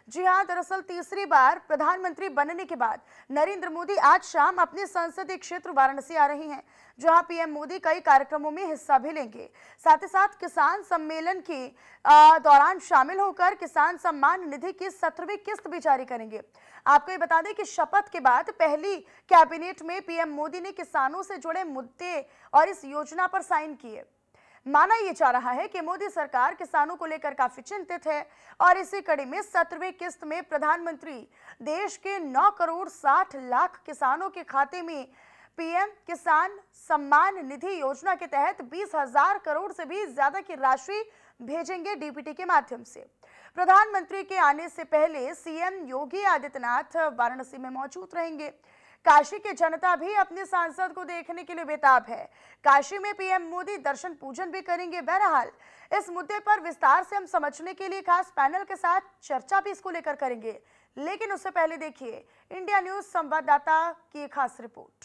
जी हां, दरअसल तीसरी बार प्रधानमंत्री बनने के बाद नरेंद्र मोदी आज शाम अपने संसदीय क्षेत्र वाराणसी आ रहे हैं, जहां पीएम मोदी कई कार्यक्रमों में हिस्सा भी लेंगे। साथ ही साथ किसान सम्मेलन के दौरान शामिल होकर किसान सम्मान निधि की 17वीं किस्त भी जारी करेंगे। आपको ये बता दें कि शपथ के बाद पहली कैबिनेट में पीएम मोदी ने किसानों से जुड़े मुद्दे और इस योजना पर साइन किए। माना यह जा रहा है कि मोदी सरकार किसानों को लेकर काफी चिंतित है और इसी कड़ी में 17वीं किस्त में प्रधानमंत्री देश के 9 करोड़ 60 लाख किसानों के खाते में पीएम किसान सम्मान निधि योजना के तहत 20,000 करोड़ से भी ज्यादा की राशि भेजेंगे। डीबीटी के माध्यम से प्रधानमंत्री के आने से पहले सीएम योगी आदित्यनाथ वाराणसी में मौजूद रहेंगे। काशी की जनता भी अपने सांसद को देखने के लिए बेताब है। काशी में पीएम मोदी दर्शन पूजन भी करेंगे। बहरहाल इस मुद्दे पर विस्तार से हम समझने के लिए खास पैनल के साथ चर्चा भी इसको लेकर करेंगे, लेकिन उससे पहले देखिए इंडिया न्यूज संवाददाता की खास रिपोर्ट।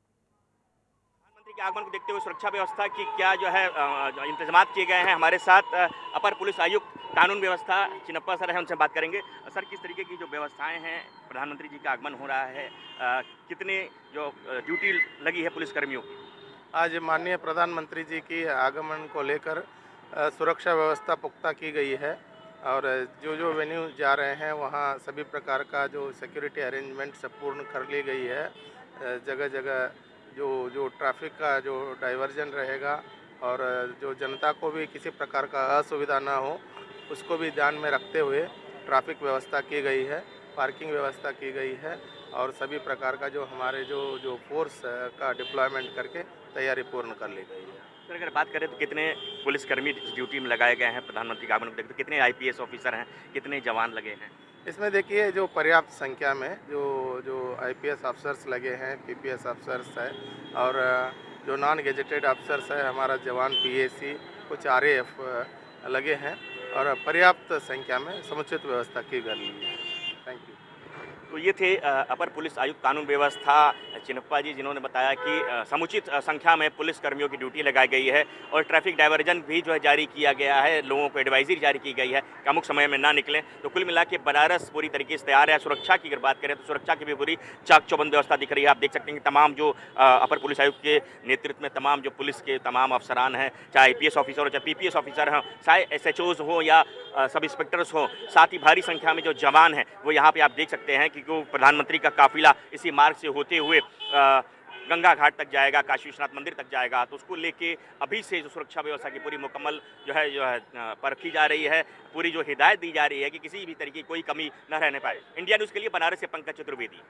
प्रधानमंत्री के आगमन को देखते हुए सुरक्षा व्यवस्था की क्या जो है इंतजाम किए गए हैं। हमारे साथ अपर पुलिस आयुक्त कानून व्यवस्था चिनप्पा सर हैं, उनसे बात करेंगे। सर, किस तरीके की जो व्यवस्थाएं हैं, प्रधानमंत्री जी का आगमन हो रहा है, कितने जो ड्यूटी लगी है पुलिसकर्मियों की? आज माननीय प्रधानमंत्री जी की आगमन को लेकर सुरक्षा व्यवस्था पुख्ता की गई है और जो वेन्यू जा रहे हैं वहाँ सभी प्रकार का जो सिक्योरिटी अरेंजमेंट सब पूर्ण कर ली गई है। जगह जगह जो ट्रैफिक का जो डाइवर्जन रहेगा और जो जनता को भी किसी प्रकार का असुविधा ना हो उसको भी ध्यान में रखते हुए ट्रैफिक व्यवस्था की गई है, पार्किंग व्यवस्था की गई है और सभी प्रकार का जो हमारे जो फोर्स का डिप्लॉयमेंट करके तैयारी पूर्ण कर ली गई है। सर, अगर बात करें तो कितने पुलिसकर्मी इस ड्यूटी में लगाए गए हैं प्रधानमंत्री के आगमन को देखते, कितने आईपीएस ऑफिसर हैं, कितने जवान लगे हैं? इसमें देखिए जो पर्याप्त संख्या में जो आईपीएस अफसर्स लगे हैं, पीपीएस अफसर्स है और जो नॉन गेजेटेड अफसर्स है, हमारा जवान पीएसी, कुछ आरएएफ लगे हैं और पर्याप्त संख्या में समुचित व्यवस्था की गई है। Thank you. तो ये थे अपर पुलिस आयुक्त कानून व्यवस्था चिनप्पा जी, जिन्होंने बताया कि समुचित संख्या में पुलिस कर्मियों की ड्यूटी लगाई गई है और ट्रैफिक डाइवर्जन भी जो है जारी किया गया है। लोगों को एडवाइजरी जारी की गई है कि अमुक समय में ना निकलें। तो कुल मिला के बनारस पूरी तरीके से तैयार है। सुरक्षा की अगर बात करें तो सुरक्षा की भी पूरी चाक चौबंद व्यवस्था दिख रही है। आप देख सकते हैं कि तमाम जो अपर पुलिस आयुक्त के नेतृत्व में तमाम जो पुलिस के तमाम अफसरान हैं, चाहे आईपीएस ऑफिसर हो, चाहे पीपीएस ऑफिसर हों, चाहे एसएचओज हो या सब इंस्पेक्टर्स हो, साथ ही भारी संख्या में जो जवान हैं वो यहाँ पे आप देख सकते हैं कि प्रधानमंत्री का काफिला इसी मार्ग से होते हुए गंगा घाट तक जाएगा, काशी विश्वनाथ मंदिर तक जाएगा। तो उसको लेके अभी से जो सुरक्षा व्यवस्था की पूरी मुकम्मल जो है परखी जा रही है, पूरी जो हिदायत दी जा रही है कि किसी भी तरीके की कोई कमी न रहने पाए। इंडिया न्यूज़ के लिए बनारस से पंकज चतुर्वेदी।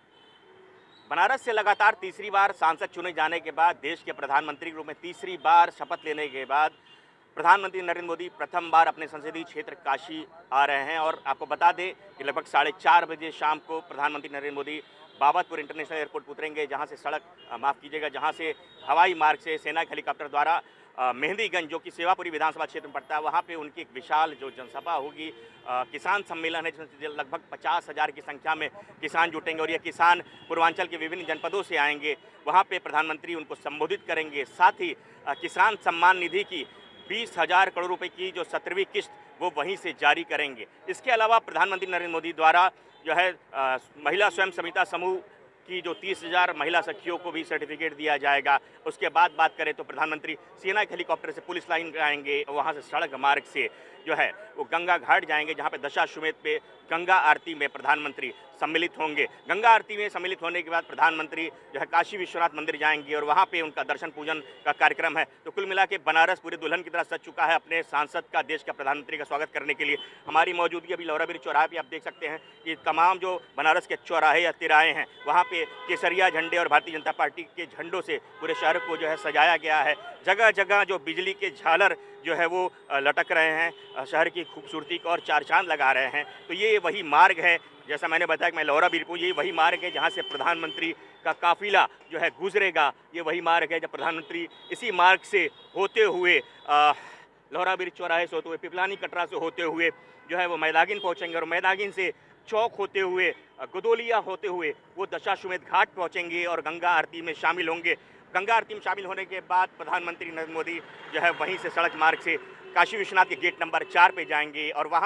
बनारस से लगातार तीसरी बार सांसद चुने जाने के बाद, देश के प्रधानमंत्री के रूप में तीसरी बार शपथ लेने के बाद प्रधानमंत्री नरेंद्र मोदी प्रथम बार अपने संसदीय क्षेत्र काशी आ रहे हैं। और आपको बता दें कि लगभग 4:30 बजे शाम को प्रधानमंत्री नरेंद्र मोदी बाबतपुर इंटरनेशनल एयरपोर्ट उतरेंगे, जहां से जहां से हवाई मार्ग से सेना के हेलीकॉप्टर द्वारा मेहंदीगंज, जो कि सेवापुरी विधानसभा क्षेत्र में पड़ता है, वहाँ पे उनकी एक विशाल जो जनसभा होगी। किसान सम्मेलन है जिसमें लगभग 50,000 की संख्या में किसान जुटेंगे और ये किसान पूर्वांचल के विभिन्न जनपदों से आएंगे। वहाँ पे प्रधानमंत्री उनको संबोधित करेंगे। साथ ही किसान सम्मान निधि की 20,000 करोड़ रुपए की जो 17वीं किस्त वो वहीं से जारी करेंगे। इसके अलावा प्रधानमंत्री नरेंद्र मोदी द्वारा जो है महिला स्वयं सहायता समूह की जो 30,000 महिला सखियों को भी सर्टिफिकेट दिया जाएगा। उसके बाद बात करें तो प्रधानमंत्री सेना के हेलीकॉप्टर से पुलिस लाइन आएंगे, वहाँ से सड़क मार्ग से जो है वो गंगा घाट जाएंगे, जहाँ पे दशाश्वमेध पे गंगा आरती में प्रधानमंत्री सम्मिलित होंगे। गंगा आरती में सम्मिलित होने के बाद प्रधानमंत्री जो है काशी विश्वनाथ मंदिर जाएंगे और वहाँ पे उनका दर्शन पूजन का कार्यक्रम है। तो कुल मिला के बनारस पूरे दुल्हन की तरह सज चुका है अपने सांसद का, देश का प्रधानमंत्री का स्वागत करने के लिए। हमारी मौजूदगी अभी लौरा ब्रिज चौराहे पर आप देख सकते हैं कि तमाम जो बनारस के चौराहे या तिराहे हैं वहाँ पे केसरिया झंडे और भारतीय जनता पार्टी के झंडों से पूरे शहर को जो है सजाया गया है। जगह जगह जो बिजली के झालर जो है वो लटक रहे हैं, शहर की खूबसूरती को और चार चांद लगा रहे हैं। तो ये वही मार्ग है, जैसा मैंने बताया कि मैं लौरा ब्रिज, ये वही मार्ग है जहाँ से प्रधानमंत्री का काफिला जो है गुजरेगा। ये वही मार्ग है जब प्रधानमंत्री इसी मार्ग से होते हुए लौरा ब्रिज चौराहे से होते हुए पिपलानी कटरा से होते हुए जो है वो मैदागिन पहुँचेंगे और मैदागिन से चौक होते हुए गदोलिया होते हुए वो दशाश्वमेध घाट पहुँचेंगे और गंगा आरती में शामिल होंगे। गंगा आरती में शामिल होने के बाद प्रधानमंत्री नरेंद्र मोदी जो है वहीं से सड़क मार्ग से काशी विश्वनाथ के गेट नंबर 4 पे जाएंगे और वहां से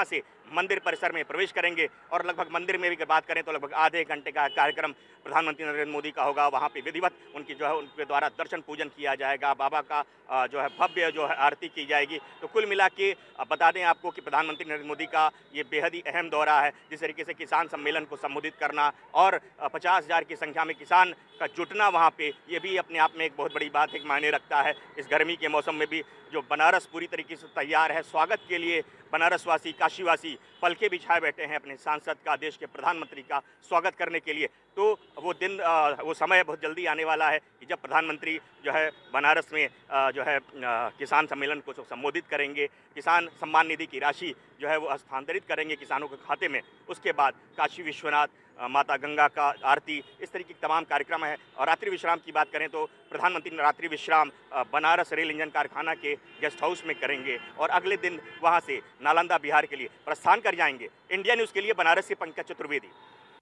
मंदिर परिसर में प्रवेश करेंगे और लगभग मंदिर में भी बात करें तो लगभग आधे घंटे का कार्यक्रम प्रधानमंत्री नरेंद्र मोदी का होगा। वहाँ पे विधिवत उनकी जो है उनके द्वारा दर्शन पूजन किया जाएगा, बाबा का जो है भव्य जो है आरती की जाएगी। तो कुल मिला के बता दें आपको कि प्रधानमंत्री नरेंद्र मोदी का ये बेहद ही अहम दौरा है। जिस तरीके से किसान सम्मेलन को संबोधित करना और 50,000 की संख्या में किसान का जुटना वहाँ पे, ये भी अपने आप में एक बहुत बड़ी बात एक मायने रखता है। इस गर्मी के मौसम में भी जो बनारस पूरी तरीके से तैयार है, स्वागत के लिए बनारसवासी, काशीवासी पलके बिछाए बैठे हैं अपने सांसद का, देश के प्रधानमंत्री का स्वागत करने के लिए। तो वो दिन वो समय बहुत जल्दी आने वाला है कि जब प्रधानमंत्री जो है बनारस में जो है किसान सम्मेलन को संबोधित करेंगे, किसान सम्मान निधि की राशि जो है वो हस्तांतरित करेंगे किसानों के खाते में। उसके बाद काशी विश्वनाथ, माता गंगा का आरती, इस तरीके के तमाम कार्यक्रम है। और रात्रि विश्राम की बात करें तो प्रधानमंत्री रात्रि विश्राम बनारस रेल इंजन कारखाना के गेस्ट हाउस में करेंगे और अगले दिन वहां से नालंदा बिहार के लिए प्रस्थान कर जाएंगे। इंडिया न्यूज़ के लिए बनारस से पंकज चतुर्वेदी।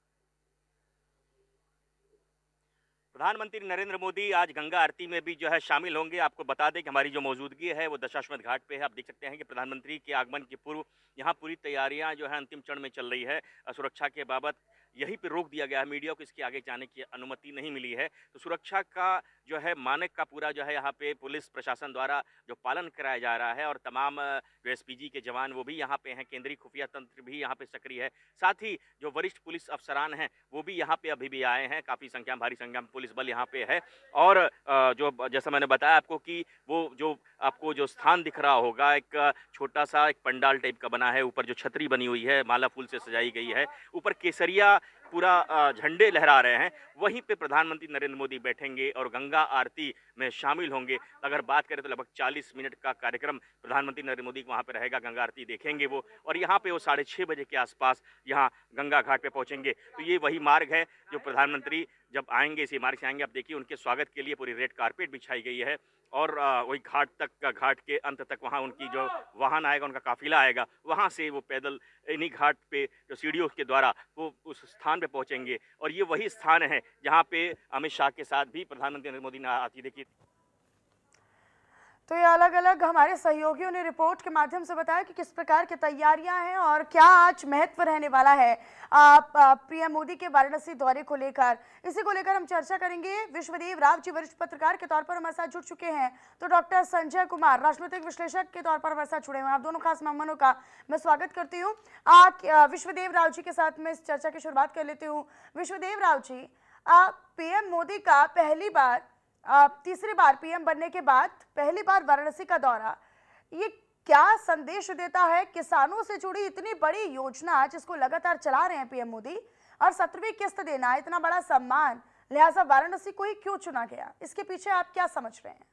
प्रधानमंत्री नरेंद्र मोदी आज गंगा आरती में भी जो है शामिल होंगे। आपको बता दें कि हमारी जो मौजूदगी है वो दशाश्वमेध घाट पे है। आप देख सकते हैं कि प्रधानमंत्री के आगमन के पूर्व यहाँ पूरी तैयारियां जो है अंतिम चरण में चल रही है। सुरक्षा के बाबत यहीं पे रोक दिया गया है, मीडिया को इसके आगे जाने की अनुमति नहीं मिली है। तो सुरक्षा का जो है मानक का पूरा जो है यहाँ पे पुलिस प्रशासन द्वारा जो पालन कराया जा रहा है और तमाम जो एसपीजी के जवान वो भी यहाँ पे हैं, केंद्रीय खुफिया तंत्र भी यहाँ पे सक्रिय है। साथ ही जो वरिष्ठ पुलिस अफसरान हैं वो भी यहाँ पे अभी भी आए हैं, काफ़ी संख्या में भारी संख्या में पुलिस बल यहाँ पे है। और जो जैसा मैंने बताया आपको कि वो जो आपको जो स्थान दिख रहा होगा, एक छोटा सा एक पंडाल टाइप का बना है, ऊपर जो छतरी बनी हुई है माला फूल से सजाई गई है, ऊपर केसरिया पूरा झंडे लहरा रहे हैं, वहीं पे प्रधानमंत्री नरेंद्र मोदी बैठेंगे और गंगा आरती में शामिल होंगे। अगर बात करें तो लगभग 40 मिनट का कार्यक्रम प्रधानमंत्री नरेंद्र मोदी वहाँ पे रहेगा, गंगा आरती देखेंगे वो, और यहाँ पे वो 6:30 बजे के आसपास यहाँ गंगा घाट पे पहुँचेंगे। तो ये वही मार्ग है जो प्रधानमंत्री जब आएंगे इसी मार्ग से आएंगे। आप देखिए उनके स्वागत के लिए पूरी रेड कारपेट बिछाई गई है और वही घाट तक का, घाट के अंत तक वहाँ उनकी जो वाहन आएगा, उनका काफिला आएगा, वहाँ से वो पैदल इन्हीं घाट पे जो सीढ़ियों के द्वारा वो उस स्थान पे पहुँचेंगे। और ये वही स्थान है जहाँ पे अमित शाह के साथ भी प्रधानमंत्री नरेंद्र मोदी ने आती देखी। तो ये अलग अलग हमारे सहयोगियों ने रिपोर्ट के माध्यम से बताया कि किस प्रकार की तैयारियां हैं और क्या आज महत्व रहने वाला है पीएम मोदी के वाराणसी दौरे को लेकर। इसी को लेकर हम चर्चा करेंगे। विश्वदेव राव जी वरिष्ठ पत्रकार के तौर पर हमारे साथ जुड़ चुके हैं, तो डॉक्टर संजय कुमार राजनीतिक विश्लेषक के तौर पर हमारे साथ जुड़े हुए हैं। आप दोनों खास मेहमानों का मैं स्वागत करती हूँ। विश्वदेव राव जी के साथ मैं इस चर्चा की शुरुआत कर लेती हूँ। विश्वदेव राव जी, पीएम मोदी का तीसरी बार पीएम बनने के बाद पहली बार वाराणसी का दौरा, ये क्या संदेश देता है किसानों से जुड़ी इतनी बड़ी योजना जिसको लगातार चला रहे हैं पीएम मोदी, और 17वीं किस्त देना, इतना बड़ा सम्मान, लिहाजा वाराणसी को ही क्यों चुना गया, इसके पीछे आप क्या समझ रहे हैं?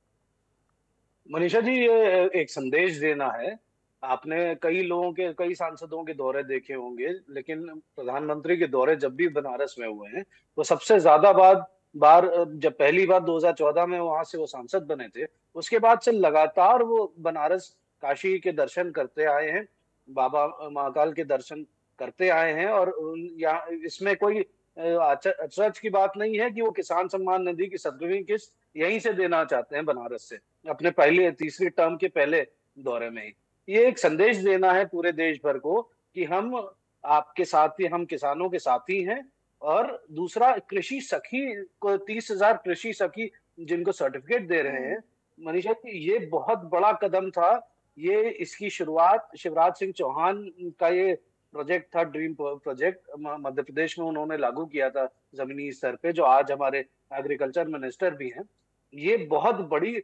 मनीषा जी, ये एक संदेश देना है। आपने कई सांसदों के दौरे देखे होंगे, लेकिन प्रधानमंत्री के दौरे जब भी बनारस में हुए हैं तो सबसे ज्यादा बार जब पहली बार 2014 में वहां से वो सांसद बने थे, उसके बाद से लगातार वो बनारस काशी के दर्शन करते आए हैं, बाबा महाकाल के दर्शन करते आए हैं। और यहाँ इसमें कोई अचरज की बात नहीं है कि वो किसान सम्मान निधि की 17वीं किस्त यहीं से देना चाहते हैं, बनारस से, अपने तीसरी टर्म के पहले दौरे में ही। ये एक संदेश देना है पूरे देश भर को कि हम आपके साथ ही, हम किसानों के साथी हैं। और दूसरा, कृषि सखी को 30,000 कृषि सखी जिनको सर्टिफिकेट दे रहे हैं, मनीषा जी, ये बहुत बड़ा कदम था। ये इसकी शुरुआत शिवराज सिंह चौहान का ये प्रोजेक्ट था, ड्रीम प्रोजेक्ट, मध्य प्रदेश में उन्होंने लागू किया था जमीनी स्तर पे, जो आज हमारे एग्रीकल्चर मिनिस्टर भी हैं। ये बहुत बड़ी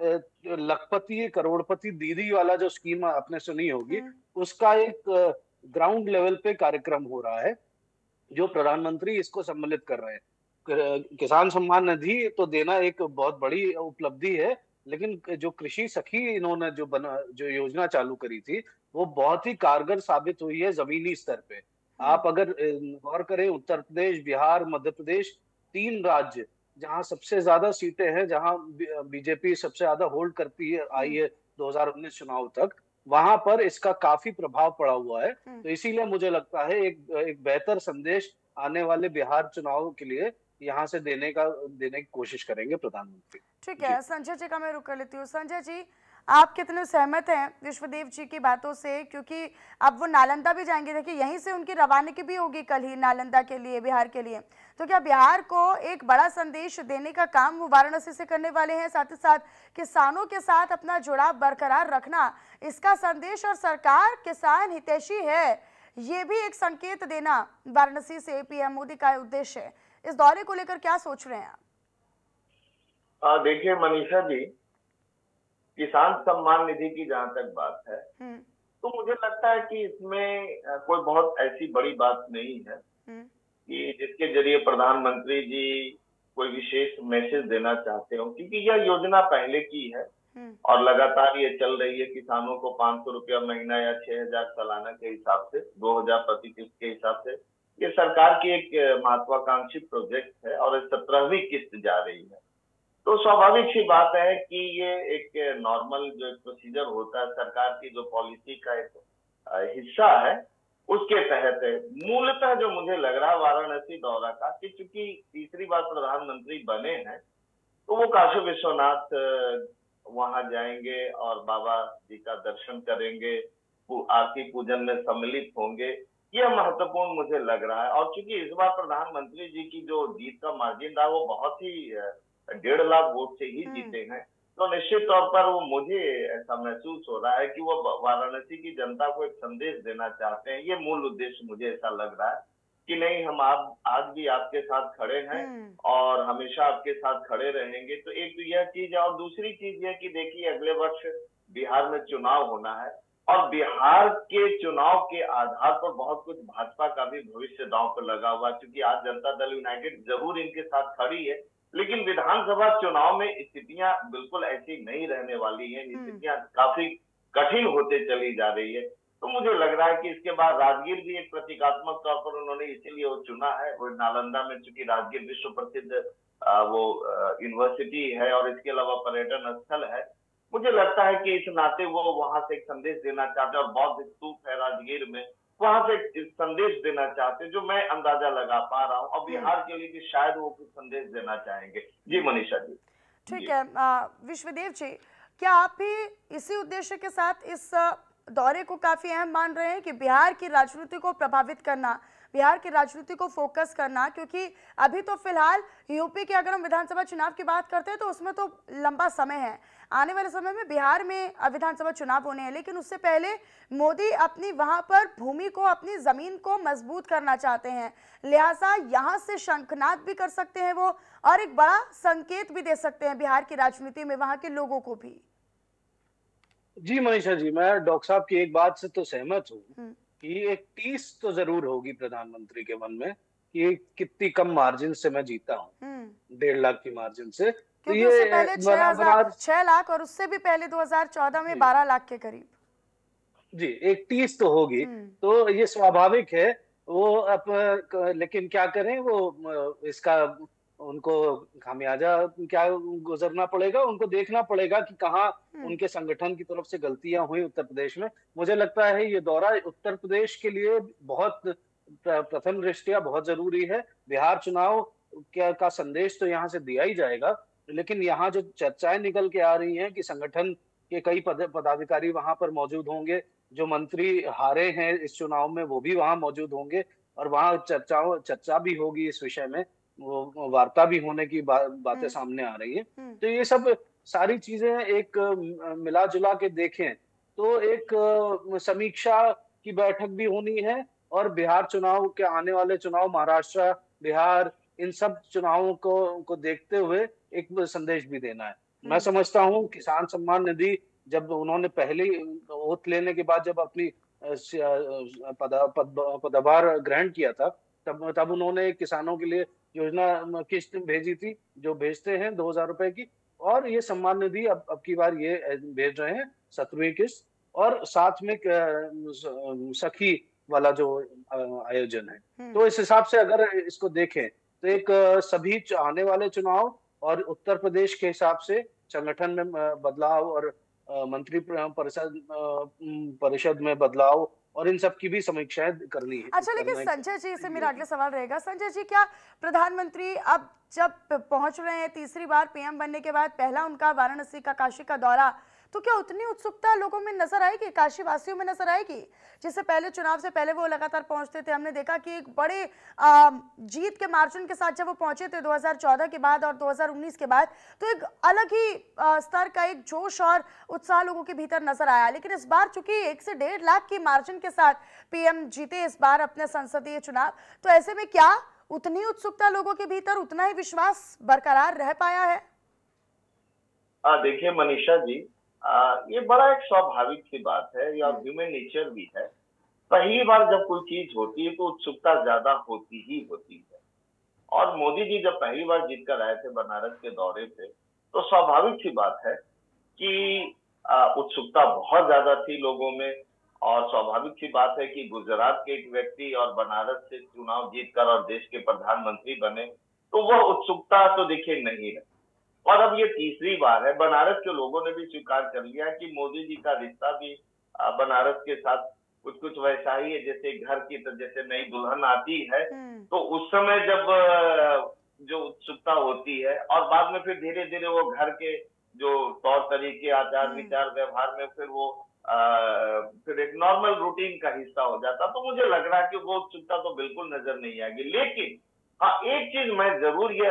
लखपति करोड़पति दीदी वाला जो स्कीम आपने सुनी होगी, उसका एक ग्राउंड लेवल पे कार्यक्रम हो रहा है जो प्रधानमंत्री इसको सम्मिलित कर रहे हैं। किसान सम्मान निधि तो देना एक बहुत बड़ी उपलब्धि है, लेकिन जो कृषि सखी इन्होंने जो योजना चालू करी थी, वो बहुत ही कारगर साबित हुई है जमीनी स्तर पे। आप अगर गौर करें, उत्तर प्रदेश, बिहार, मध्य प्रदेश, 3 राज्य जहां सबसे ज्यादा सीटें हैं, जहां बीजेपी सबसे ज्यादा होल्ड करती है आई है 2019 चुनाव तक, वहां पर इसका काफी प्रभाव पड़ा हुआ है। तो इसीलिए मुझे लगता है एक बेहतर संदेश आने वाले बिहार चुनाव के लिए यहाँ से देने की कोशिश करेंगे प्रधानमंत्री। ठीक है, संजय जी का मैं रुक कर लेती हूँ। संजय जी, आप कितने सहमत हैं विश्वदेव जी की बातों से, क्योंकि अब वो नालंदा भी जाएंगे, देखिए यहीं से उनकी रवानगी भी होगी कल ही नालंदा के लिए, बिहार के लिए। तो क्या बिहार को एक बड़ा संदेश देने का काम वो वाराणसी से करने वाले हैं, साथ ही साथ किसानों के साथ अपना जुड़ाव बरकरार रखना, इसका संदेश, और सरकार किसान हितैषी है ये भी एक संकेत देना वाराणसी से पीएम मोदी का उद्देश्य है। इस दौरे को लेकर क्या सोच रहे हैं आप? देखिए मनीषा जी, किसान सम्मान निधि की जहां तक बात है तो मुझे लगता है कि इसमें कोई बहुत ऐसी बड़ी बात नहीं है कि जिसके जरिए प्रधानमंत्री जी कोई विशेष मैसेज देना चाहते हो, क्योंकि यह योजना पहले की है और लगातार ये चल रही है। किसानों को 500 रुपया महीना या 6,000 सालाना के हिसाब से, 2,000 प्रति किस्त के हिसाब से, ये सरकार की एक महत्वाकांक्षी प्रोजेक्ट है और 17वीं किस्त जा रही है। तो स्वाभाविक सी बात है कि ये एक नॉर्मल जो प्रोसीजर होता है, सरकार की जो पॉलिसी का एक हिस्सा है, उसके तहत है। मूलतः जो मुझे लग रहा है वाराणसी दौरा का, कि चूंकि तीसरी बार प्रधानमंत्री बने हैं तो वो काशी विश्वनाथ वहां जाएंगे और बाबा जी का दर्शन करेंगे, आरती पूजन में सम्मिलित होंगे, यह महत्वपूर्ण मुझे लग रहा है। और चूंकि इस बार प्रधानमंत्री जी की जो जीत का मार्जिन रहा वो बहुत ही 1.5 लाख वोट से ही जीते हैं, तो निश्चित तौर पर वो, मुझे ऐसा महसूस हो रहा है कि वो वाराणसी की जनता को एक संदेश देना चाहते हैं। ये मूल उद्देश्य मुझे ऐसा लग रहा है कि नहीं, हम आज भी आपके साथ खड़े हैं और हमेशा आपके साथ खड़े रहेंगे। तो एक तो यह चीज है, और दूसरी चीज यह कि देखिए अगले वर्ष बिहार में चुनाव होना है और बिहार के चुनाव के आधार पर बहुत कुछ भाजपा का भी भविष्य दांव पर लगा हुआ, क्योंकि आज जनता दल यूनाइटेड जरूर इनके साथ खड़ी है, लेकिन विधानसभा चुनाव में स्थितियां बिल्कुल ऐसी नहीं रहने वाली हैं। स्थितियां काफी कठिन होते चली जा रही है। तो मुझे लग रहा है कि इसके बाद राजगीर भी एक प्रतीकात्मक तौर पर उन्होंने इसीलिए वो चुना है। वो नालंदा में, चूंकि राजगीर विश्व प्रसिद्ध वो यूनिवर्सिटी है और इसके अलावा पर्यटन स्थल है, मुझे लगता है कि इस नाते वो वहां से एक संदेश देना चाहते हैं। और बौद्ध स्तूप है राजगीर में, वहां से एक संदेश देना चाहते हैं, जो मैं अंदाजा लगा पा रहा हूँ। और बिहार के लिए भी शायद वो कुछ संदेश देना चाहेंगे। जी मनीषा जी। ठीक है विश्वदेव जी, क्या आप भी इसी उद्देश्य के साथ इस दौरे को काफी अहम मान रहे हैं कि बिहार की राजनीति को प्रभावित करना, बिहार की राजनीति को फोकस करना, क्योंकि अभी तो फिलहाल यूपी के अगर हम विधानसभा चुनाव की बात करते हैं तो उसमें तो लंबा समय है, आने वाले समय में बिहार में विधानसभा चुनाव होने हैं, लेकिन उससे पहले मोदी अपनी वहां पर भूमि को, अपनी जमीन को मजबूत करना चाहते हैं, लिहाजा यहां से शंखनाद भी कर सकते हैं वो, और एक बड़ा संकेत भी दे सकते हैं बिहार की राजनीति में वहां के लोगों को भी। जी मनीषा जी, मैं डॉक्टर साहब की एक बात से तो सहमत हूँ कि एक टीस तो जरूर होगी प्रधानमंत्री के मन में कि कितनी कम मार्जिन से मैं जीता हूँ, 1.5 लाख की मार्जिन से। तो ये उससे पहले 6 लाख और उससे भी पहले 2014 में 12 लाख के करीब। जी, एक टीस तो होगी, तो ये स्वाभाविक है वो। अब लेकिन क्या करें, वो इसका उनको खामियाजा क्या गुजरना पड़ेगा, उनको देखना पड़ेगा कि कहाँ उनके संगठन की तरफ से गलतियां हुई उत्तर प्रदेश में। मुझे लगता है ये दौरा उत्तर प्रदेश के लिए बहुत प्रथम दृष्टया बहुत जरूरी है। बिहार चुनाव का संदेश तो यहाँ से दिया ही जाएगा, लेकिन यहाँ जो चर्चाएं निकल के आ रही हैं कि संगठन के कई पदाधिकारी वहां पर मौजूद होंगे, जो मंत्री हारे हैं इस चुनाव में वो भी वहां मौजूद होंगे, और वहां चर्चा भी होगी इस विषय में, वो वार्ता भी होने की बातें सामने आ रही है। तो ये सब सारी चीजें एक मिला जुला के देखें तो एक समीक्षा की बैठक भी होनी है, और बिहार चुनाव के आने वाले चुनाव, महाराष्ट्र, बिहार, इन सब चुनावों को देखते हुए एक संदेश भी देना है। मैं समझता हूँ किसान सम्मान निधि जब उन्होंने पहली ओथ लेने के बाद जब अपनी पदभार ग्रहण किया था, तब उन्होंने किसानों के लिए योजना किस्त भेजी थी, जो भेजते हैं 2,000 रुपए की, और ये सम्मान निधि अब की बार ये भेज रहे हैं 17वीं किस्त, और साथ में सखी वाला जो आयोजन है। तो इस हिसाब से अगर इसको देखें तो एक सभी आने वाले चुनाव और उत्तर प्रदेश के हिसाब से संगठन में बदलाव और मंत्री परिषद में बदलाव और इन सब की भी समीक्षाएं करनी है। अच्छा, लेकिन संजय जी से मेरा अगला सवाल रहेगा। संजय जी, क्या प्रधानमंत्री अब जब पहुंच रहे हैं तीसरी बार पीएम बनने के बाद, पहला उनका वाराणसी का, काशी का दौरा तो क्या उतनी उत्सुकता लोगों में नजर आएगी, काशी वासियों में नजर आएगी? जिससे पहले चुनाव से पहले वो लगातार पहुंचते थे, हमने देखा कि एक बड़े जीत के मार्जिन के साथ जब वो पहुंचे थे 2014 के बाद और 2019 के बाद, तो एक अलग ही स्तर का एक जोश और उत्साह लोगों के भीतर नजर आया। लेकिन इस बार चूंकि 1 से 1.5 लाख की मार्जिन के साथ पीएम जीते इस बार अपने संसदीय चुनाव, तो ऐसे में क्या उतनी उत्सुकता लोगों के भीतर, उतना ही विश्वास बरकरार रह पाया है? देखिए मनीषा जी, ये बड़ा एक स्वाभाविक सी बात है या ह्यूमन नेचर भी है। पहली बार जब कोई चीज होती है तो उत्सुकता ज्यादा होती ही होती है। और मोदी जी जब पहली बार जीत कर आए थे बनारस के दौरे पे, तो स्वाभाविक सी बात है कि उत्सुकता बहुत ज्यादा थी लोगों में। और स्वाभाविक सी बात है कि गुजरात के एक व्यक्ति और बनारस से चुनाव जीतकर और देश के प्रधानमंत्री बने, तो वह उत्सुकता तो देखिए नहीं रही। और अब ये तीसरी बार है, बनारस के लोगों ने भी स्वीकार कर लिया कि मोदी जी का रिश्ता भी बनारस के साथ कुछ कुछ वैसा ही है, जैसे घर की जैसे नई दुल्हन आती है तो उस समय जब जो उत्सुकता होती है और बाद में फिर धीरे धीरे वो घर के जो तौर तरीके, आचार विचार, व्यवहार में फिर वो फिर एक नॉर्मल रूटीन का हिस्सा हो जाता। तो मुझे लग रहा है कि वो उत्सुकता तो बिल्कुल नजर नहीं आएगी। लेकिन हाँ, एक चीज मैं जरूर ये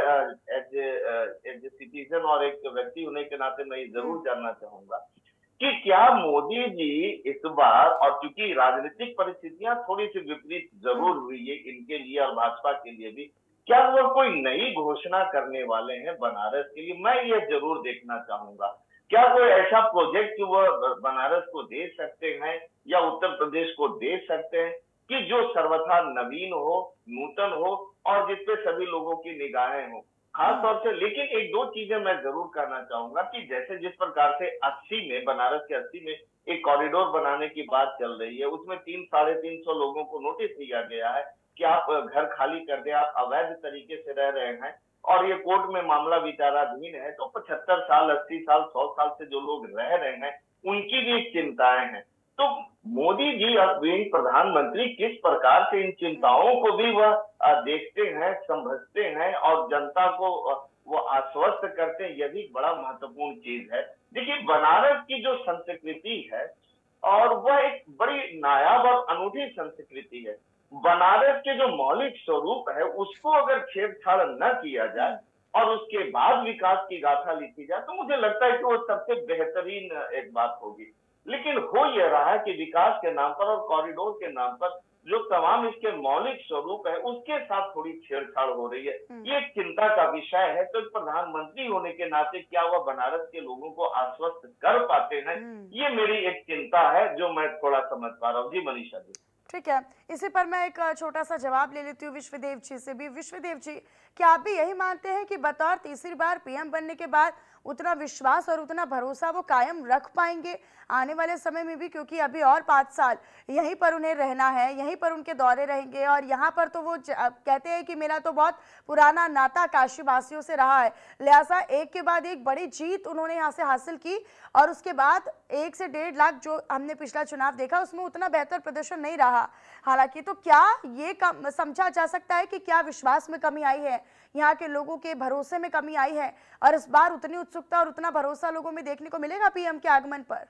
एज ए सिटीजन और एक व्यक्ति होने के नाते मैं जरूर जानना चाहूंगा कि क्या मोदी जी इस बार, और क्योंकि राजनीतिक परिस्थितियां थोड़ी सी विपरीत जरूर हुई है इनके लिए और भाजपा के लिए भी, क्या वो कोई नई घोषणा करने वाले हैं बनारस के लिए? मैं ये जरूर देखना चाहूंगा। क्या कोई ऐसा प्रोजेक्ट वो बनारस को दे सकते हैं या उत्तर प्रदेश को दे सकते हैं कि जो सर्वथा नवीन हो, नूतन हो और जिसपे सभी लोगों की निगाहें हो खास तौर से? लेकिन एक दो चीजें मैं जरूर करना चाहूंगा कि जैसे जिस प्रकार से 80 में, बनारस के 80 में एक कॉरिडोर बनाने की बात चल रही है, उसमें 300-350 लोगों को नोटिस दिया गया है कि आप घर खाली कर दें, आप अवैध तरीके से रह रहे हैं और ये कोर्ट में मामला विचाराधीन है। तो 75 साल, 80 साल, 100 साल से जो लोग रह रहे हैं उनकी भी एक चिंताएं हैं। तो मोदी जी अब प्रधानमंत्री किस प्रकार से इन चिंताओं को भी वह देखते हैं, समझते हैं और जनता को वो आश्वस्त करते हैं, यह भी बड़ा महत्वपूर्ण चीज है। देखिए बनारस की जो संस्कृति है और वह एक बड़ी नायाब और अनूठी संस्कृति है। बनारस के जो मौलिक स्वरूप है उसको अगर छेड़छाड़ न किया जाए और उसके बाद विकास की गाथा लिखी जाए तो मुझे लगता है कि वो सबसे बेहतरीन एक बात होगी। लेकिन हो यह रहा है कि विकास के नाम पर और कॉरिडोर के नाम पर जो तमाम इसके मौलिक स्वरूप है उसके साथ थोड़ी छेड़छाड़ हो रही है। ये एक चिंता का विषय है। तो प्रधानमंत्री होने के नाते क्या वह बनारस के लोगों को आश्वस्त कर पाते हैं, ये मेरी एक चिंता है जो मैं थोड़ा समझ पा रहा हूँ। जी मनीषा जी। ठीक है, इसी पर मैं एक छोटा सा जवाब ले लेती हूँ विश्वदेव जी से भी। विश्वदेव जी, क्या आप भी यही मानते हैं कि बतौर तीसरी बार पीएम बनने के बाद उतना विश्वास और उतना भरोसा वो कायम रख पाएंगे आने वाले समय में भी? क्योंकि अभी और 5 साल यहीं पर उन्हें रहना है, यहीं पर उनके दौरे रहेंगे और यहाँ पर तो वो कहते हैं कि मेरा तो बहुत पुराना नाता काशी वासियों से रहा है, लिहाजा एक के बाद एक बड़ी जीत उन्होंने यहाँ से हासिल की और उसके बाद 1 से 1.5 लाख जो हमने पिछला चुनाव देखा उसमें उतना बेहतर प्रदर्शन नहीं रहा हालांकि। तो क्या ये समझा जा सकता है कि क्या विश्वास में कमी आई है, यहाँ के लोगों के भरोसे में कमी आई है और इस बार उतनी उत्सुकता और उतना भरोसा लोगों में देखने को मिलेगा पीएम के आगमन पर?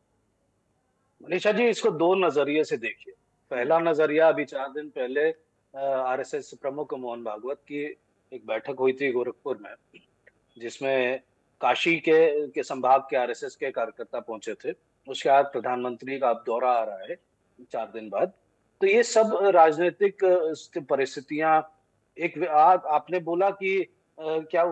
मनीषा जी, इसको 2 नजरिए से देखिए। पहला नजरिया, अभी 4 दिन पहले आरएसएस प्रमुख मोहन भागवत की एक बैठक हुई थी गोरखपुर में, जिसमें काशी के संभाग के आरएसएस के कार्यकर्ता पहुंचे थे। उसके बाद प्रधानमंत्री का अब दौरा आ रहा है 4 दिन बाद। तो ये सब राजनीतिक परिस्थितियां, एक आपने बोला कि क्या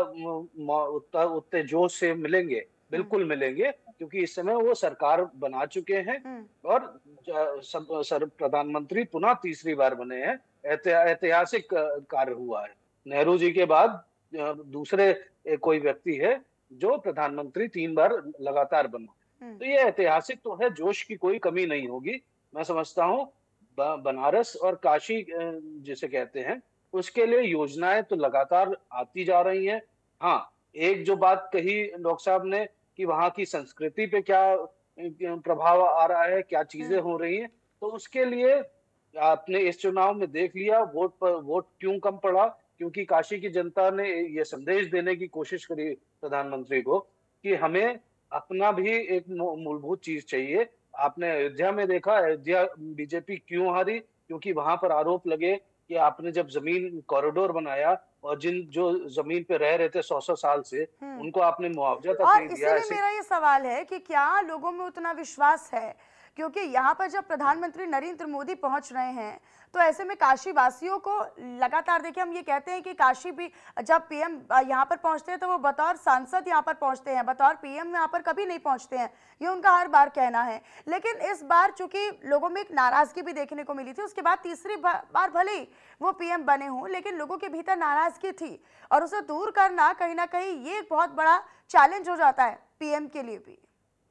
उतने जोश से मिलेंगे? बिल्कुल मिलेंगे, क्योंकि इस समय वो सरकार बना चुके हैं और प्रधानमंत्री पुनः तीसरी बार बने हैं। ऐतिहासिक कार्य हुआ है। नेहरू जी के बाद दूसरे कोई व्यक्ति है जो प्रधानमंत्री 3 बार लगातार बना। तो ये ऐतिहासिक तो है, जोश की कोई कमी नहीं होगी। मैं समझता हूँ बनारस और काशी जिसे कहते हैं उसके लिए योजनाएं तो लगातार आती जा रही हैं। हाँ, एक जो बात कही डॉक्टर साहब ने कि वहाँ की संस्कृति पे क्या प्रभाव आ रहा है, क्या चीजें हो रही हैं, तो उसके लिए आपने इस चुनाव में देख लिया वोट क्यों कम पड़ा, क्योंकि काशी की जनता ने ये संदेश देने की कोशिश करी प्रधानमंत्री को कि हमें अपना भी एक मूलभूत चीज चाहिए। आपने अयोध्या में देखा, अयोध्या बीजेपी क्यों हारी? क्योंकि वहां पर आरोप लगे कि आपने जब जमीन कॉरिडोर बनाया और जिन जो जमीन पे रह रहे थे 100-100 साल से, उनको आपने मुआवजा तक और नहीं दिया। इसीलिए ऐसे मेरा ये सवाल है कि क्या लोगों में उतना विश्वास है? क्योंकि यहाँ पर जब प्रधानमंत्री नरेंद्र मोदी पहुंच रहे हैं, तो ऐसे में काशी वासियों को लगातार, देखिए हम ये कहते हैं कि काशी भी जब पीएम यहाँ पर पहुंचते हैं तो वो बतौर सांसद यहाँ पर पहुंचते हैं, बतौर पीएम यहाँ पर कभी नहीं पहुंचते हैं, ये उनका हर बार कहना है। लेकिन इस बार चूंकि लोगों में एक नाराजगी भी देखने को मिली थी, उसके बाद तीसरी बार भले ही वो पीएम बने हों, लेकिन लोगों के भीतर नाराजगी थी और उसे दूर करना कहीं ना कहीं ये एक बहुत बड़ा चैलेंज हो जाता है पीएम के लिए भी।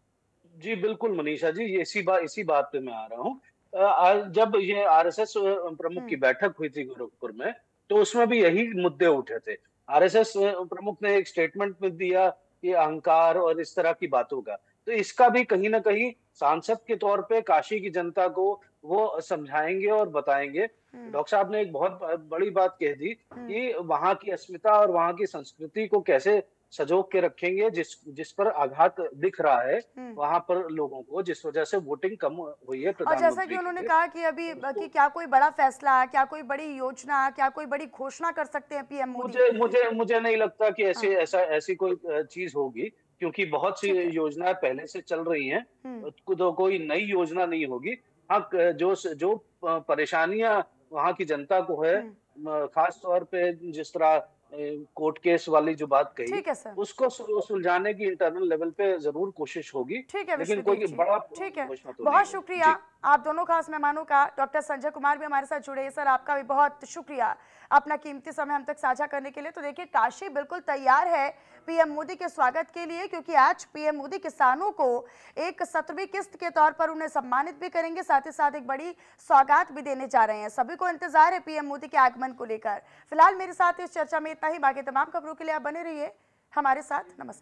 जी बिल्कुल मनीषा जी, ये इसी बात पे मैं आ रहा हूँ। आज जब ये आरएसएस प्रमुख की बैठक हुई थी गोरखपुर में, तो उसमें भी यही मुद्दे उठे थे। आरएसएस प्रमुख ने एक स्टेटमेंट में दिया कि अहंकार और इस तरह की बातों का, तो इसका भी कहीं ना कहीं सांसद के तौर पे काशी की जनता को वो समझाएंगे और बताएंगे। डॉक्टर साहब ने एक बहुत बड़ी बात कह दी कि वहां की अस्मिता और वहां की संस्कृति को कैसे सजो के रखेंगे, जिस पर आघात दिख रहा है वहां पर लोगों को, जिस वजह से वोटिंग कम हुई है और जैसा कि प्रधानमंत्री के उन्होंने लिए। कहा कि अभी कि क्या कोई बड़ा फैसला, क्या कोई बड़ी योजना, क्या कोई बड़ी घोषणा कर सकते हैं पीएम मोदी? मुझे मुझे मुझे नहीं लगता कि हाँ, ऐसी कोई चीज होगी, क्योंकि बहुत सी ठीक है। योजनाएं पहले से चल रही हैं। तो कोई नई योजना नहीं होगी। हाँ, जो परेशानियां वहां की जनता को है, खास तौर पे जिस तरह कोर्ट केस वाली जो बात कही, ठीक है सर। उसको सुलझाने की इंटरनल लेवल पे जरूर कोशिश होगी, ठीक है लेकिन विश्वदीप कोई जी, बड़ा ठीक है। घोषणा तो नहीं बहुत होगी। शुक्रिया जी। आप दोनों खास मेहमानों का। डॉक्टर संजय कुमार भी हमारे साथ जुड़े। सर आपका भी बहुत शुक्रिया अपना कीमती समय हम तक साझा करने के लिए। तो देखिए काशी बिल्कुल तैयार है पीएम मोदी के स्वागत के लिए, क्योंकि आज पीएम मोदी किसानों को एक 17वीं किस्त के तौर पर उन्हें सम्मानित भी करेंगे, साथ ही साथ एक बड़ी सौगात भी देने जा रहे हैं। सभी को इंतजार है पीएम मोदी के आगमन को लेकर। फिलहाल मेरे साथ इस चर्चा में इतना ही। बाकी तमाम खबरों के लिए आप बने रहिए हमारे साथ। नमस्कार।